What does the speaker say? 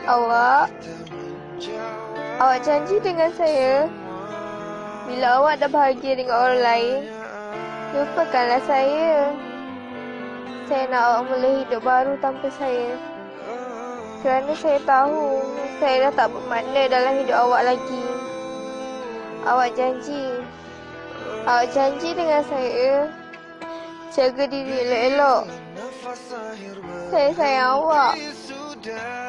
Awak janji dengan saya, bila awak dah bahagia dengan orang lain, lupakanlah saya. Saya nak awak mula hidup baru tanpa saya. Kerana saya tahu saya dah tak bermakna dalam hidup awak lagi. Awak janji dengan saya, jaga diri elok-elok. Saya sayang awak.